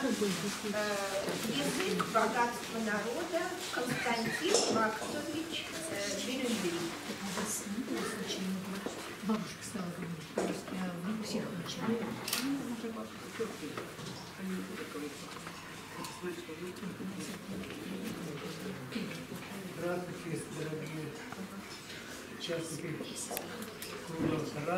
Язык, богатство народа, Константин Вахтович Берендей. Бабушка стала говорить по-русски, а вы всех начали. Здравствуйте, дорогие участники круглого стола,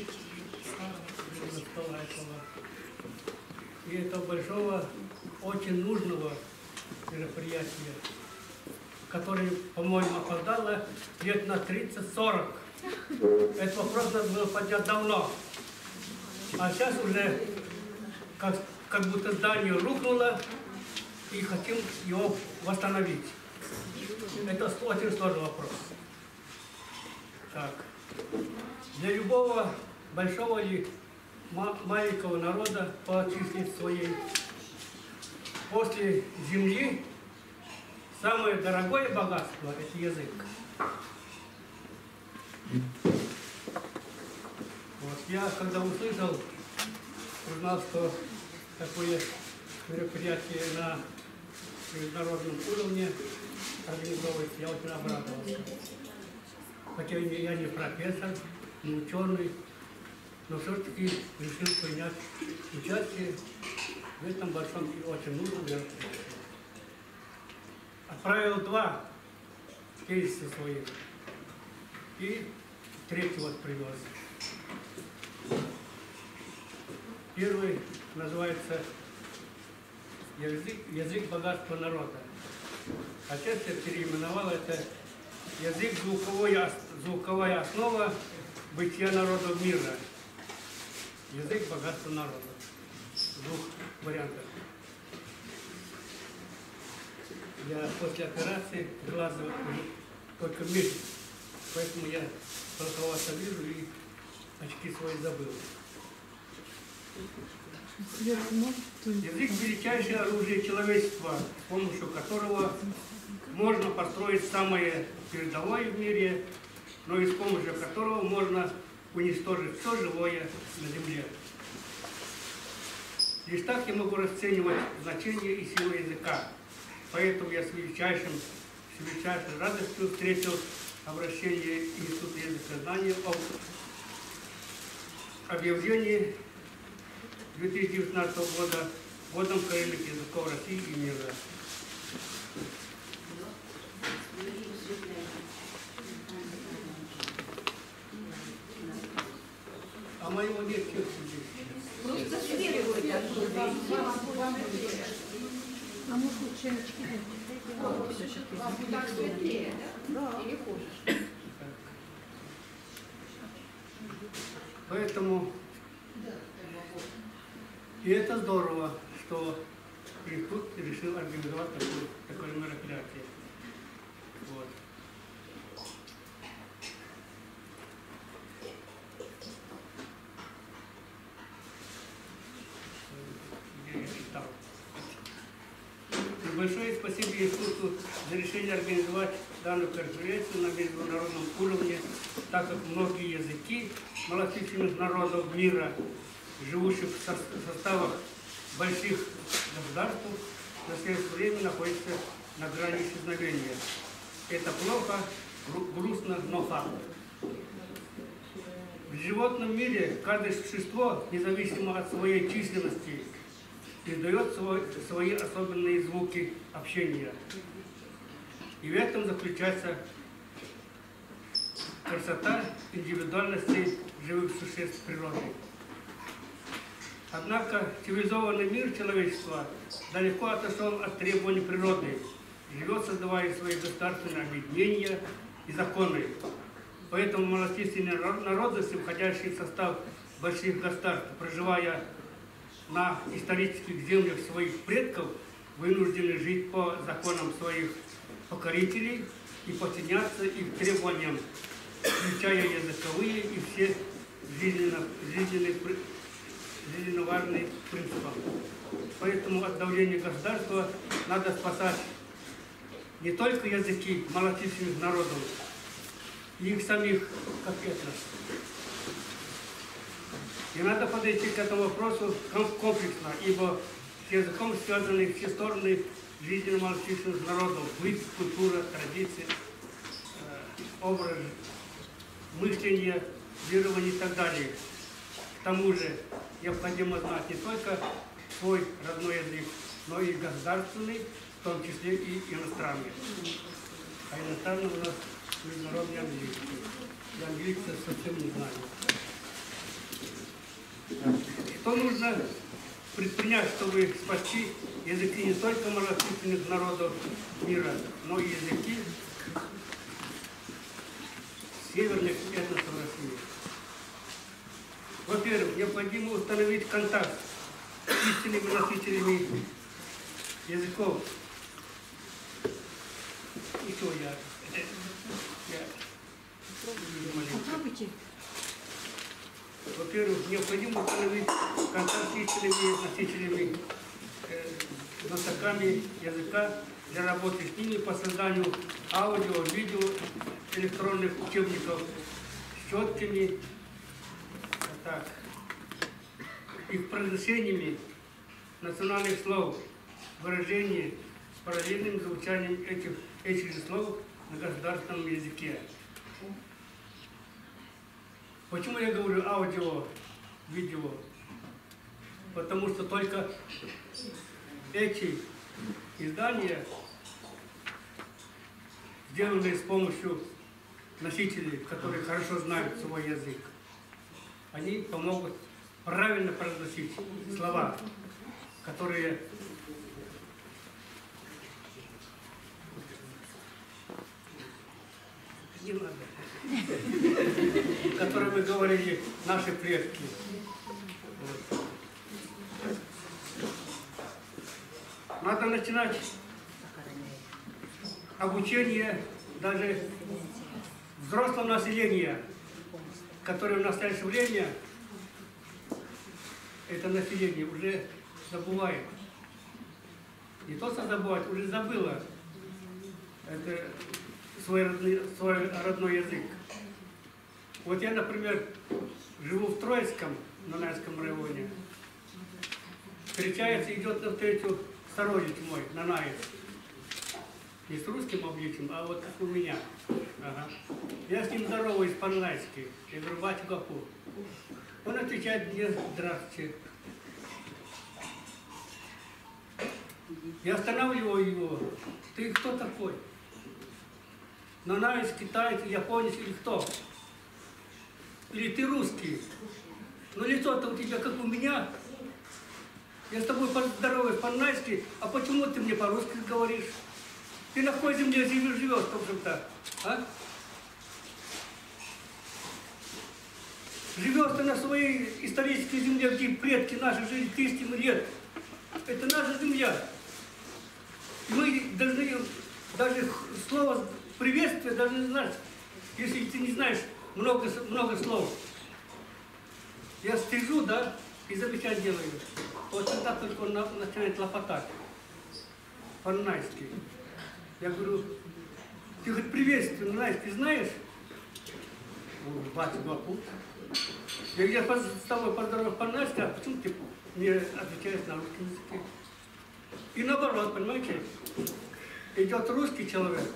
стола этого. И этого большого, очень нужного мероприятия, которое, по-моему, опоздало лет на 30-40. Этот вопрос надо было поднять давно. А сейчас уже как будто здание рухнуло, и хотим его восстановить. Это очень сложный вопрос. Так. Для любого большого или маленького народа по численности своей после земли самое дорогое богатство – это язык. Вот. Я когда услышал, узнал, что такое мероприятие на международном уровне организовывается, я очень обрадовался. Хотя я не профессор, не ученый, но все-таки решил принять участие в этом большом и очень нужном мероприятии. Отправил 2 кейса своих и 3-й вот привез. Первый называется «Язык богатства народа». Отец я переименовал это «Язык звуковая основа бытия народов мира». Язык богатства народа. В 2 вариантах. Я после операции глаза только месяц, поэтому я плоховато вижу и очки свои забыл. Язык – величайшее оружие человечества, с помощью которого можно построить самое передовое в мире, но и с помощью которого можно уничтожить все живое на земле. Лишь так я могу расценивать значение и силу языка. Поэтому я с величайшей радостью встретил обращение Института языкознания об объявлении 2019 года годом коренных языков России и мира. А моего нет здесь. Просто следует оттуда. А может лучше очки? Так светлее, да? Или хуже? Поэтому и это здорово, что институт решил организовать такое мероприятие. Вот. Большое спасибо институту за решение организовать данную конференцию на международном уровне, так как многие языки малочисленных народов мира, живущих в составах больших государств, в настоящее время находятся на грани исчезновения. Это плохо, грустно, но факт. В животном мире каждое существо, независимо от своей численности, издает свои особенные звуки общения. И в этом заключается красота индивидуальности живых существ природы. Однако цивилизованный мир человечества далеко отошел от требований природы, живет, создавая свои государственные объединения и законы. Поэтому малочисленные народности, входящие в состав больших государств, проживая на исторических землях своих предков, вынуждены жить по законам своих покорителей и подчиняться их требованиям, включая языковые и все жизненно важные принципы. Поэтому от давления государства надо спасать не только языки малочисленных народов, и их самих, как этнос. И надо подойти к этому вопросу комплексно, ибо С языком связаны все стороны жизни малочисленных народов, быт, культура, традиции, образ мышления, верования и так далее. К тому же необходимо знать не только свой родной язык, но и государственный, в том числе и иностранный. А иностранный у нас международный английский. Я английский совсем не знаю. Что нужно предпринять, чтобы спасти языки не только малочисленных народов мира, но и языки северных этносов России? Во-первых, необходимо установить контакт с истинными носителями языков. Еще я Попробуйте. Во-первых, необходимо установить контакт с истинными носителями, знатоками языка для работы с ними по созданию аудио, видео, электронных учебников с четкими их произношениями национальных слов, выражений с параллельным звучанием этих же слов на государственном языке. Почему я говорю аудио, видео? Потому что только эти издания, сделанные с помощью носителей, которые хорошо знают свой язык, они помогут правильно произносить слова, которые не надо. Которыми говорили наши предки. Вот. Надо начинать обучение даже взрослого населения, которое в настоящее время это население уже забывает. Не то, что забывает, уже забыло это свой родной язык. Вот я, например, живу в Троицком, Нанайском районе. Встречается, идет навстречу сородич мой, Нанаец. Не с русским обличием, а вот как у меня. Ага. Я с ним здороваюсь по-нанайски. Я говорю, батя Гафур. Он отвечает мне, здравствуйте. Я останавливаю его. Ты кто такой? Нанаец, китаец, японец или кто? Или ты русский? Но лицо-то у тебя как у меня. Я с тобой поздороваюсь по-нанайски, а почему ты мне по-русски говоришь? Ты на какой земле живешь, в общем-то, а? Живешь ты на своей исторической земле, где предки наши жили 300 лет. Это наша земля. Мы должны даже слово приветствия должны знать, если ты не знаешь много слов. Я стыжу, да, и замечать делаю. Вот тогда только он начинает лопотать по-нанайски. Я говорю, ты хоть приветствие нанайски знаешь? Батя Гафур. Я с тобой поздороваюсь по-нанайски, а почему ты мне отвечаешь на русском языке? И наоборот, понимаете, идет русский человек.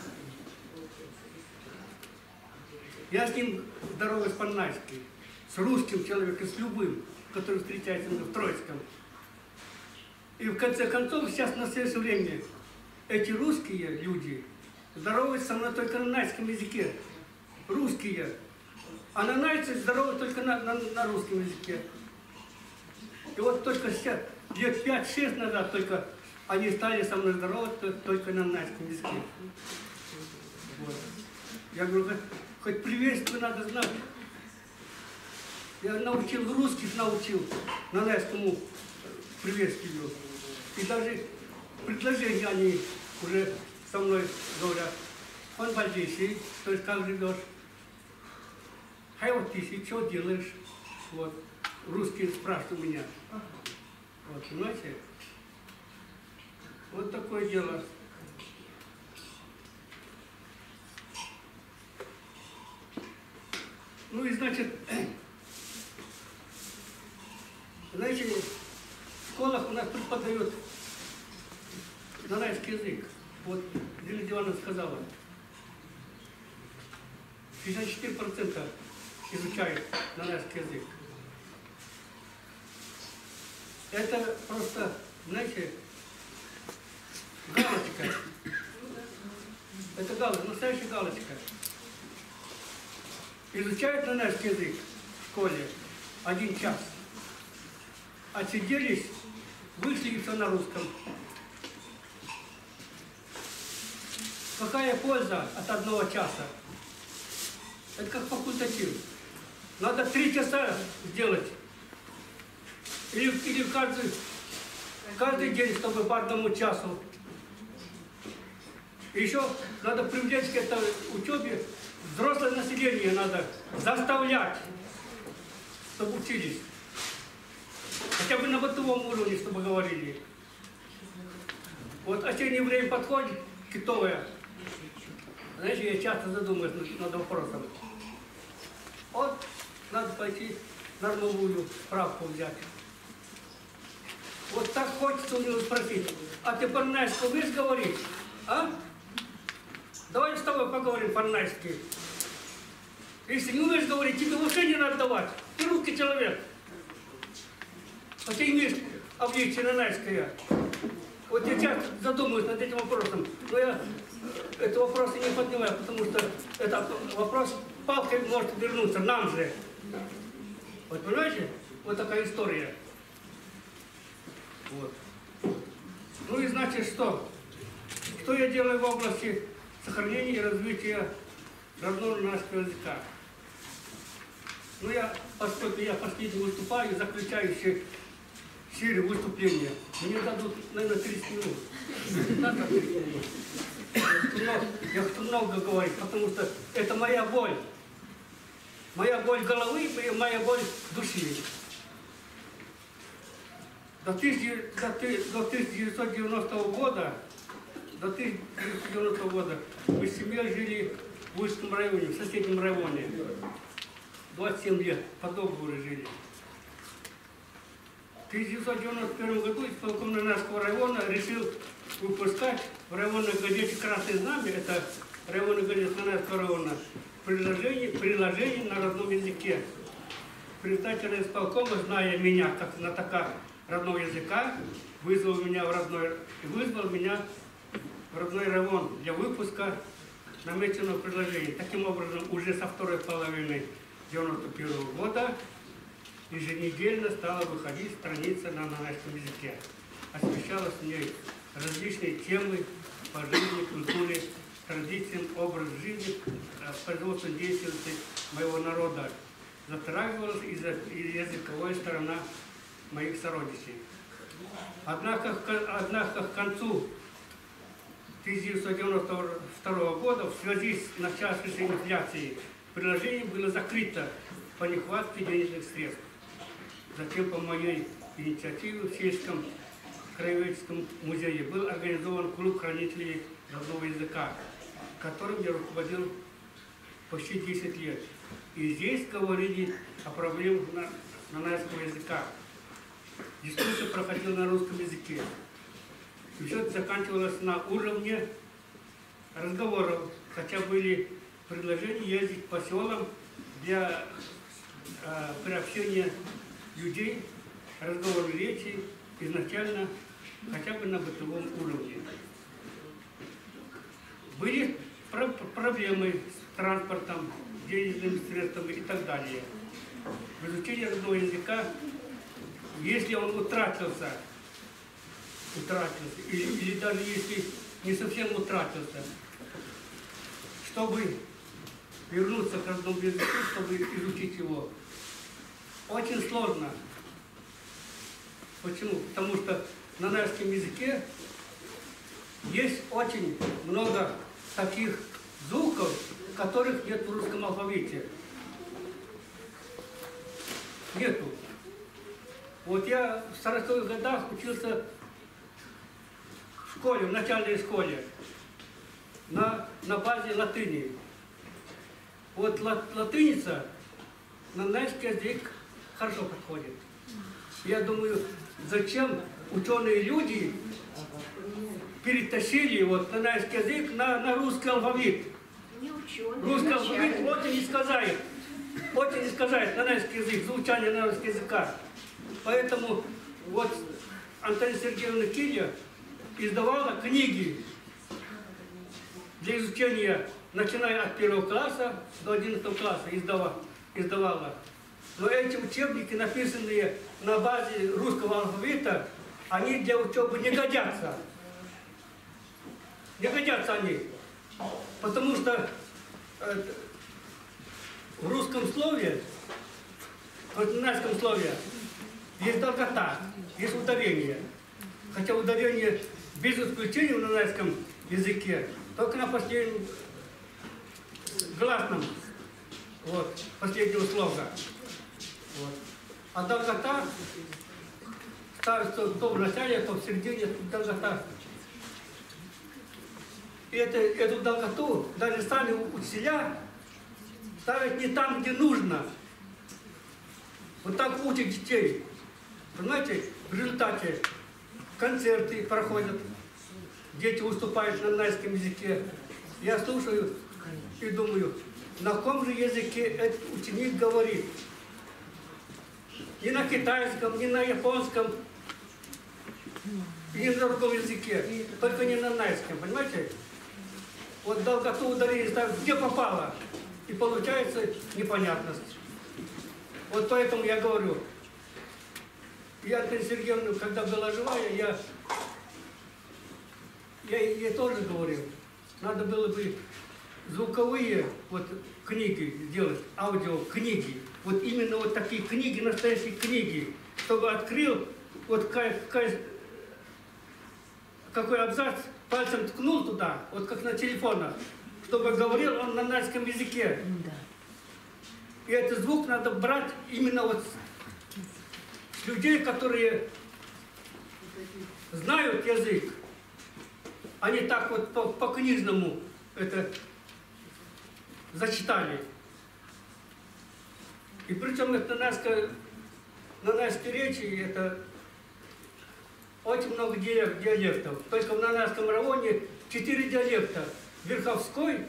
Я с ним здороваюсь по-нанайски, с русским человеком, с любым, который встречается в Троицком. И в конце концов, сейчас в настоящее время эти русские люди здороваются со мной только на нанайском языке. Русские. А нанайцы здороваются только на русском языке. И вот только сейчас, лет 5-6 назад, только они стали со мной здороваться только на нанайском языке. Вот. Я говорю, хоть приветствие надо знать. Я научил русских, научил нанайскому приветствию. И даже предложения они уже со мной говорят. Он бальдейший, то есть как живешь. Хай вот ты, что делаешь? Вот. Русские спрашивают у меня. Вот, понимаете? Вот такое дело. Ну и значит, знаете, в школах у нас подают нанайский язык. Вот Лилия Ивановна сказала, 64% изучают нанайский язык. Это просто, знаете, галочка. Это галочка, настоящая галочка. Изучают нанайский язык в школе 1 час. Отсиделись, вышли и все на русском. Какая польза от 1 часа? Это как факультатив. Надо 3 часа сделать. Или каждый день, чтобы по 1 часу. И еще надо привлечь к этой учебе взрослое население, надо заставлять, чтобы учились. Хотя бы на бытовом уровне, чтобы говорили. Вот осеннее время подходит, китовое. Знаете, я часто задумываюсь над вопросом. Вот надо пойти нормовую справку взять. Вот так хочется у него спросить, а ты по-нанайски умеешь говорить? А? Давай с тобой поговорим по-нанайски. Если не умеешь говорить, тебе вообще не надо давать. Ты русский человек. Хотя имеешь обличие нанайское. Вот я часто задумываюсь над этим вопросом, но я этот вопрос не поднимаю, потому что этот вопрос палкой может вернуться нам же. Вот понимаете? Вот такая история. Вот. Ну и значит что? Что я делаю в области сохранения и развития родного нанайского языка? Ну поскольку я последний выступаю, заключающий серию выступления, мне дадут, наверное, 30 минут. Я хочу много говорить, потому что это моя боль. Моя боль головы и моя боль души. До 1990 года мы с семьей жили в Ульском районе, в соседнем районе. 27 лет по договору жили. В 1991 году исполком Нанайского района решил выпускать в районной газете «Красное знамя», это районная газета Нанайского района, приложение на родном языке. Председатель исполкома, зная меня как знатока родного языка, вызвал меня в родной район для выпуска намеченного предложения. Таким образом, уже со второй половины 1991 года еженедельно стала выходить страница на нанайском языке. Освещалась в ней различные темы по жизни, культуре, традициям, образ жизни, производственной деятельности моего народа. Затрагивалась и языковая сторона моих сородичей. Однако к концу 1992 года в связи с начавшейся инфляцией приложение было закрыто по нехватке денежных средств. Затем по моей инициативе в Сельском краеведческом музее был организован клуб хранителей родного языка, которым я руководил почти 10 лет. И здесь говорили о проблемах нанайского языка. Дискуссия проходила на русском языке. И все это заканчивалось на уровне разговоров, хотя были предложения ездить по селам для приобщения людей, разговорной речи изначально хотя бы на бытовом уровне. Были проблемы с транспортом, денежными средствами и так далее. В изучении родного языка, если он утратился, или даже если не совсем утратился, чтобы вернуться к родному языку, чтобы изучить его, очень сложно. Почему? Потому что на нанайском языке есть очень много таких звуков, которых нет в русском алфавите. Нету. Вот я в 40-х годах учился в школе, в начальной школе, на базе латыни. Вот латыница на нанайский язык хорошо подходит. Я думаю, зачем ученые люди перетащили вот нанайский язык на русский алфавит. Не ученые, Русский алфавит начальник. очень искажает нанайский язык, звучание нанайского языка. Поэтому вот Антонина Сергеевна Киля издавала книги для изучения, начиная от 1 класса до 11 класса издавала. Но эти учебники, написанные на базе русского алфавита, они для учебы не годятся. Не годятся они. Потому что в русском слове, в нанайском слове, есть долгота, есть ударение. Хотя ударение без исключения в нанайском языке только на последнем гласном, вот, последнего слога. Вот. А долгота ставится то в начале, то в середине, долгота. И эту долготу даже сами учителя ставят не там, где нужно. Вот так учат детей. Понимаете, в результате концерты проходят, дети выступают на нанайском языке. Я слушаю и думаю, на каком же языке этот ученик говорит? Не на китайском, не на японском, не на другом языке, только не на нанайском, понимаете? Вот долготу ударения ставят, где попало, и получается непонятность. Вот поэтому я говорю, я Антонина Сергеевна, когда была живая, я ей тоже говорил, надо было бы звуковые вот книги сделать, аудиокниги, вот именно вот такие книги, настоящие книги, чтобы открыл, вот какой абзац, пальцем ткнул туда, вот как на телефонах, чтобы говорил он на нанайском языке. И этот звук надо брать именно вот с людей, которые знают язык, а не так вот по книжному это зачитали. И причем это нанайской речи, это очень много диалектов. Только в нанайском районе 4 диалекта. Верховской,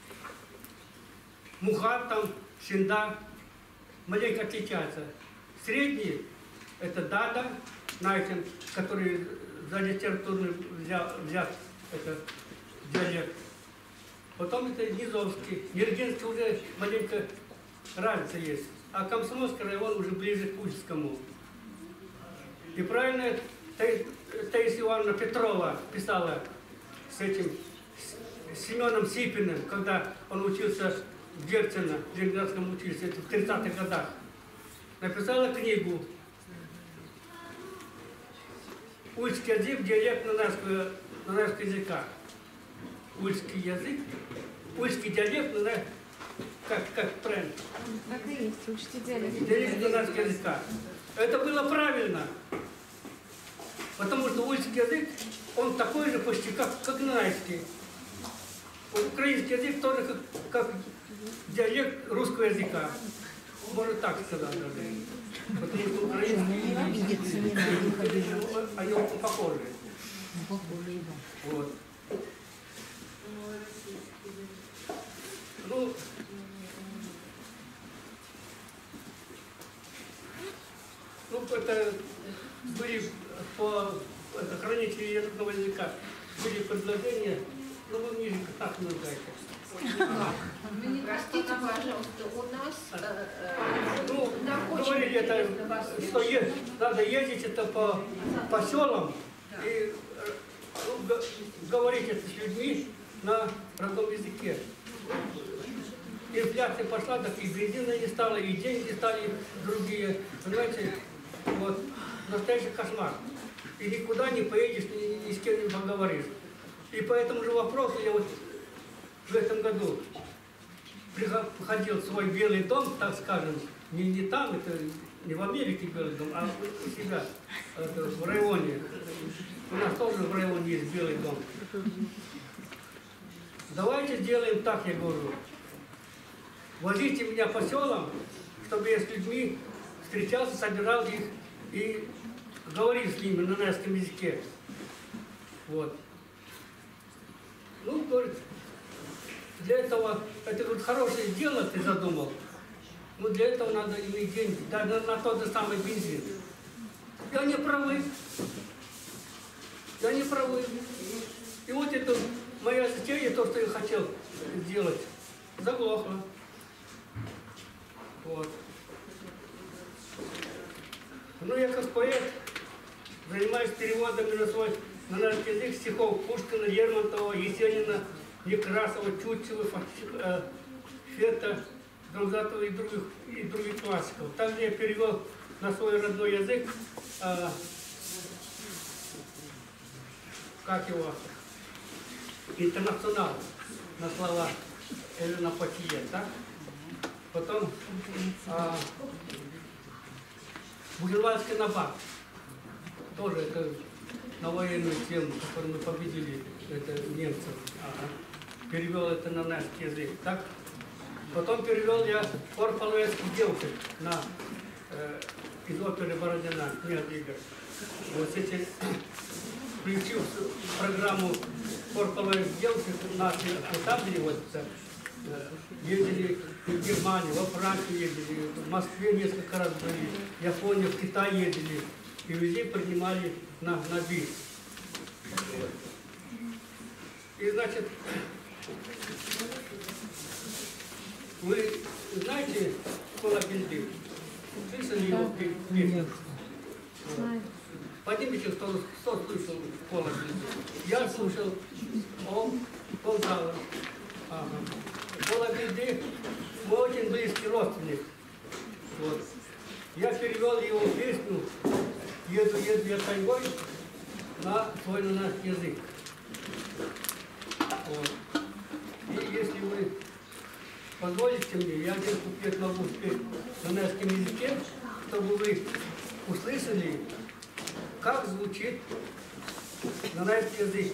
Мухат, там, Шинда, маленько отличаются. Средний – это Дада, Найтин, который за литературный взят это диалект. Потом это Низовский. Нергинский уже маленько разница есть. А Комсомольский район уже ближе к Ульскому. И правильно Таисия Ивановна Петрова писала с этим Семеном Сипиным, когда он учился в Герцена, в Ленинградском училище, это в 30-х годах. Написала книгу «Ульский язык, диалект нанайского языка». Ульский язык, ульский диалект, как правильно? Так и есть, учите диалект. Диалект нанайского языка. Это было правильно. Потому что ульский язык, он такой же почти, как нанайский. Вот украинский язык тоже как диалект русского языка. Можно так сказать даже. Потому что украинский они очень похожи. Вот. Ну, это были по хранителю языкового языка, были предложения, но вы мне так называете. Простите, пожалуйста, у нас говорили это, что надо ездить это по селам и говорить это с людьми на родном языке. Инфляция пошла, так и бензина не стало, и деньги стали другие. Понимаете, вот, настоящий кошмар. И никуда не поедешь, ни с кем не поговоришь. И по этому же вопросу я вот в этом году ходил в свой Белый дом, так скажем, не там, это не в Америке Белый дом, а у себя, в районе. У нас тоже в районе есть Белый дом. Давайте сделаем так, я говорю. Возите меня по селам, чтобы я с людьми встречался, собирал их и говорить с ними на ненецком языке. Вот. Ну, говорит, для этого, это говорит, хорошее дело ты задумал, но для этого надо иметь деньги, даже на тот же самый бензин. И они правы. И они правы. И вот это моя затея, то, что я хотел сделать, заглохло. Вот. Ну, я как поэт занимаюсь переводами на наш язык стихов Пушкина, Лермонтова, Есенина, Некрасова, Тютчева, Фета, Донзатова и других классиков. Также я перевел на свой родной язык, как его, «Интернационал» на слова Элена Потье, так? Потом «Бужевальский набат», тоже это на военную тему, которую мы победили, это немцев. Перевел это на наш язык, так? Потом перевел я «Хор половецких девушек» из оперы Бородина, князь Игорь. Вот эти, включил в программу «Хор половецких девушек», наши ансамбли вот, ездили в Германию, во Францию ездили, в Москве несколько раз были, в Японию, в Китай ездили, и везде принимали на бис. И, значит, вы знаете Кола Бельдик? Слышали его песню? Поднимите, кто слышал Кола Бельдик? Я слушал, он зала. Кола Бельдик, мой очень близкий родственник. Вот. Я перевел его песню «Еду я тайгой» на свой наш язык. Вот. И если вы позволите мне, я один куплет могу спеть на ненецком языке, чтобы вы услышали, как звучит ненецкий язык.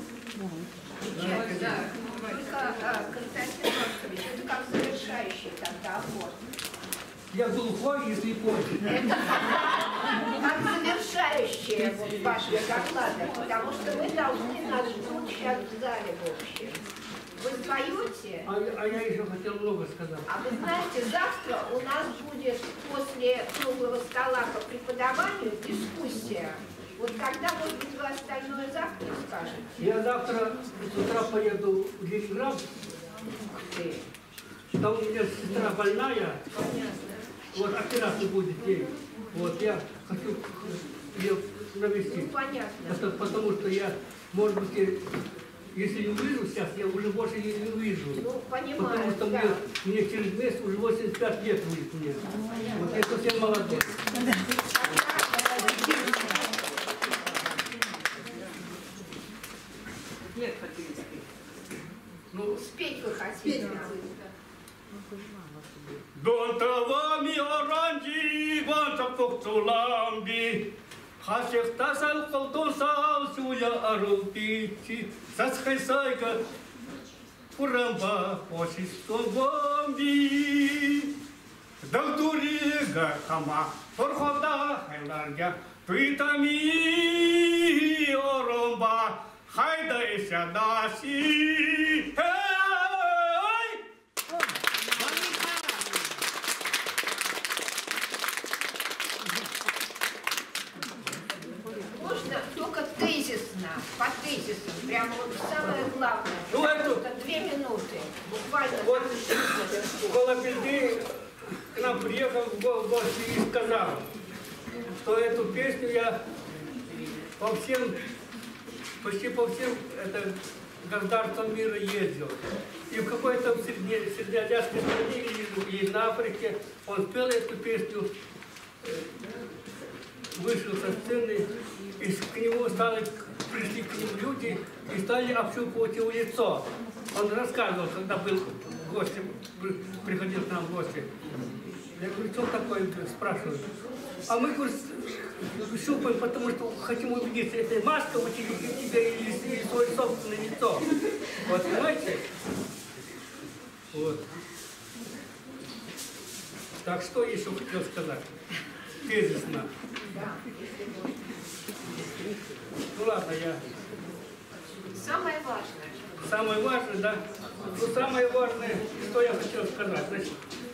Да. Только, Константин Маркович, это как завершающий тогда аккорд. Я глухой и слепой. Это как завершающее вот вашего доклада, потому что вы должны нас ждут сейчас в зале в общем. Вы споете? А я еще хотел много сказать. А вы знаете, завтра у нас будет после круглого стола по преподаванию дискуссия. Вот когда, может быть, вы остальное завтра скажете? Я завтра с утра поеду в Ленинград. Там у меня сестра больная. Вот операция будет ей. Вот я хочу ее навестить. Ну, понятно. Потому что я, может быть, если не увижу сейчас, я уже больше ее не увижу. Ну, понимаю, потому что да. мне через месяц уже 85 лет будет мне. Вот я совсем молодой. Нет, хотите. Ну, Спеть вы хотите? Донтавами оранжи, вантапок цуламби, хасех тасал колтонсал суя арупити, сасхайсайка урамба осистон бомби. Далтурига хама, торхода хайларга, туитами оромба, хайда исядаси. Можно только тезисно, по тезисам, прямо вот самое главное. Ну, это... 2 минуты, буквально. Вот Голобельды к нам приехал в гости и сказал, что эту песню я почти по всем государствам мира ездил. И в какой-то среднеазиатской стране или на Африке он спел эту песню, вышел со сцены, и к нему пришли к нему люди и стали общупывать его лицо. Он рассказывал, когда был в гости, приходил к нам в гости. Я говорю, что такое, спрашивают. А мы, говорит, щупаем, потому что хотим убедиться, это маска у тебя или свое собственное лицо. Вот, понимаете? Вот. Так, что еще хотел сказать? тезисно. Да, если можно. Ну ладно, я... Самое важное. Самое важное, да? Ну, самое важное, что я хотел сказать. Значит,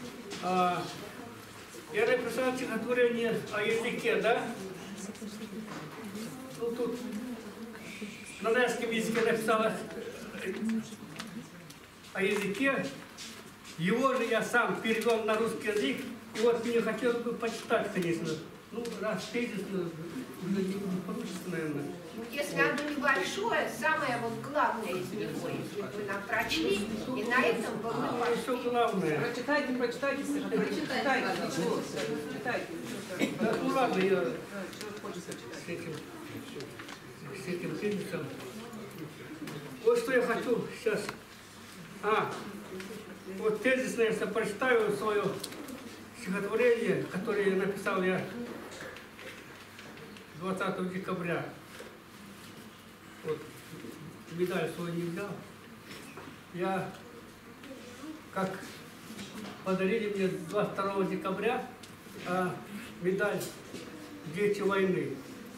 я написал стихотворение о языке, да? Ну, тут на нашем языке написал о языке. Его же я сам перевел на русский язык. И вот мне хотелось бы почитать, конечно. Ну, раз тезисно, уже не получится, наверное. Если оно небольшое, самое вот главное из него, если вы нам прочли, и на этом бы мы Что пошли. главное? Прочитайте, прочитайте, ничего, читайте. Да, ну ладно, я Что хочется читать. с этим тезисом. Вот что я хочу сейчас. Вот тезисно я прочитаю свое стихотворение, которое написал я 20 декабря. Вот медаль свою не взял. Я, как подарили мне 22 декабря медаль «Дети войны».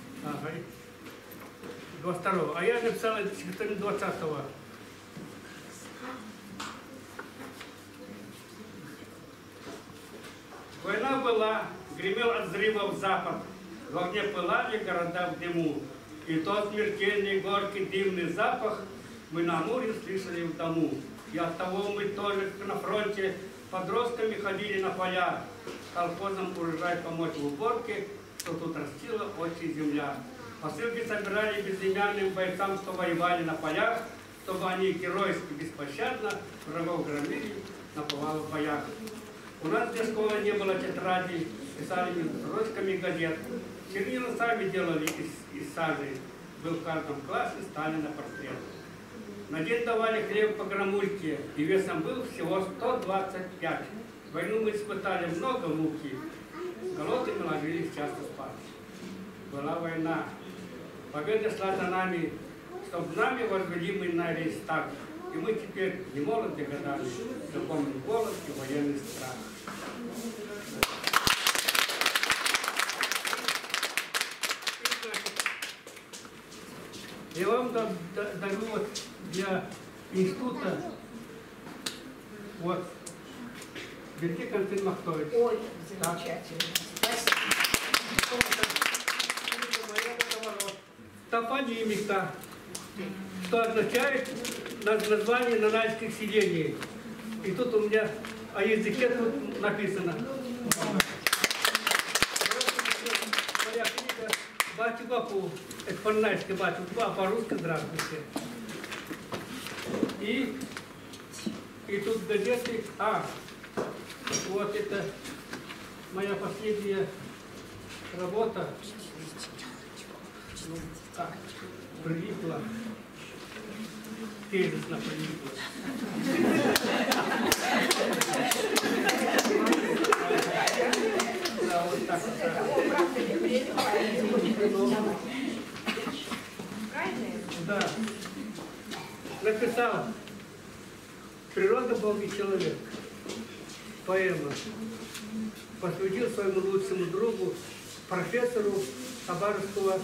22-го. А я написал это стихотворение 20-го. Война была, гремел от взрывов запад, в огне пылали города в дыму. И тот смертельный, горький, дымный запах мы на море слышали в дому. И оттого мы тоже на фронте подростками ходили на поля, колхозам урожай помочь в уборке, что тут растила очень земля. Посылки собирали безымянным бойцам, что воевали на полях, чтобы они геройски, беспощадно врагов громили на повалах боях. У нас для школы не было тетрадей, писали ручками газет. Чернила сами делали из сажи. Был в каждом классе Сталина портрет. На день давали хлеб по грамульке, и весом был всего 125. Войну мы испытали много муки. Голодными ложились часто спать. Была война. Победа шла за нами, чтоб нами возвели мы на рейхстаг. И мы теперь не молоды годами, но помним голод и военный страх. Я вам дарю вот для института вот Берки Константин Махтович. Ой, замечательно. Спасибо. Топонимика, что означает название нанайских селений. И тут у меня о языке тут написано. Моя книга «Батю Баку», это по-нанайски «Батю», а по-русски «Здравствуйте». И тут газеты, вот это моя последняя работа. Ну, так, прилипла. Тезисно прилипла. Да, вот так вот. О, правда, не прилипает. Правильно? Да. Написал «Природа, Бог и человек». Поэма. Посвятил своему лучшему другу, профессору Хабаровского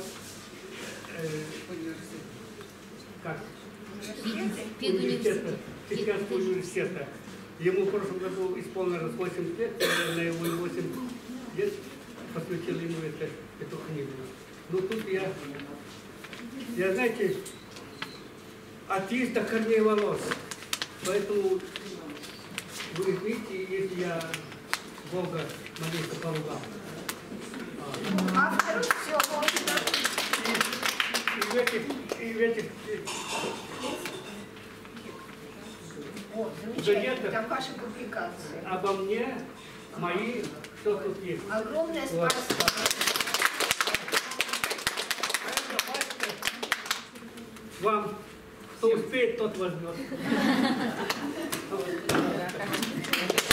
университета, Чеченского университета. Ему в прошлом году исполнилось 8 лет, наверное, его 8 лет посвятил ему эту книгу. Но тут я, знаете, атеист до корней волос. Поэтому вы видите, если я Бога молился поругал. Автору все можно. И в этих О, замечательно. газетах Там ваши публикации. обо мне, мои, что тут есть. Огромное Вот. спасибо. Вам, кто успеет, тот возьмет.